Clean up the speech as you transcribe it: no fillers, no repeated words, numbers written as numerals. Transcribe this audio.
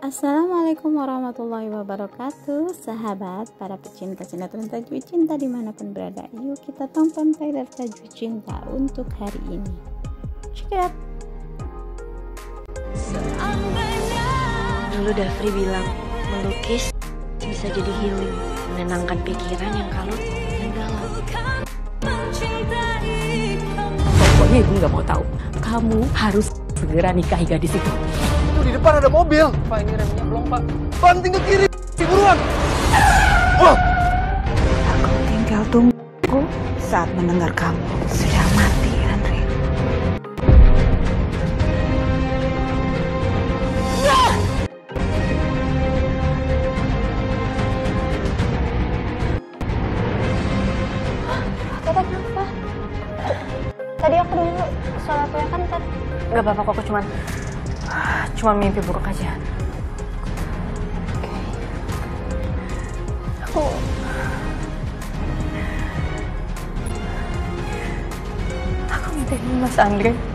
Assalamualaikum warahmatullahi wabarakatuh. Sahabat, para pecinta sinetron Tajwid Cinta dimanapun berada, yuk kita tonton trailer Tajwid Cinta untuk hari ini. Check it out. Dulu Dafri bilang melukis bisa jadi healing, menenangkan pikiran yang kalut dan galau. Pokoknya ibu nggak mau tahu. Kamu harus segera nikahi gadis itu. Tuh di depan ada mobil. Pak, ini remnya belum, Pak. Banting ke kiri. Buruan. Wah. Aku tinggal tunggu saat mendengar kamu sudah mati, Andre. Tata kenapa? Tadi aku dulu sholat ya kan, Tat? Gak apa-apa kok, aku cuman mimpi buruk aja. Aku minta ini Mas Andre.